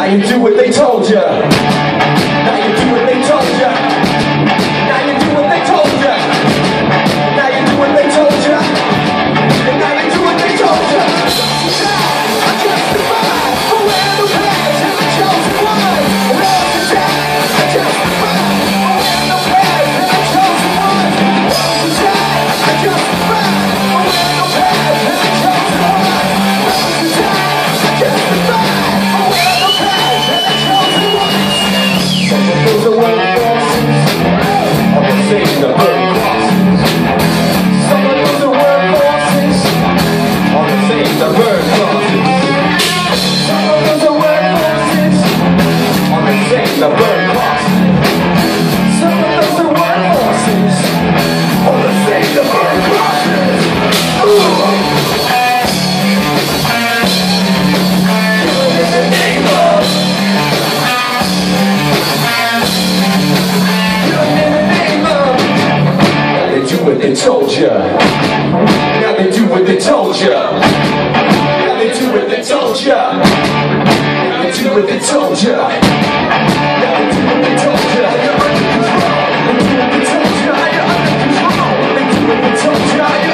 Now you do what they told ya. Now you do what they told ya. Now you do what they told ya. Now you do what they told ya. And now you do what they told ya. I justify for wearing the pants and the chosen one. And all the time I justify for wearing the pants and the chosen one. All the time I justify for wearing the pants and the chosen one. All the time I justify for wearing the pants and the chosen one. Some of those are workforces, I'm gonna say the bird crosses. Some of those are workforces, I'm gonna say the bird crosses. Some of those are workforces, I'm gonna say the bird crosses. Some of those are workforces, I'm gonna say the bird crosses. They told ya. Now they do what they told ya. Now they do what they told ya. Now they do what they told ya. Now they do what they told ya. You're under control. They do what they told ya. You're under control. They do what they told ya.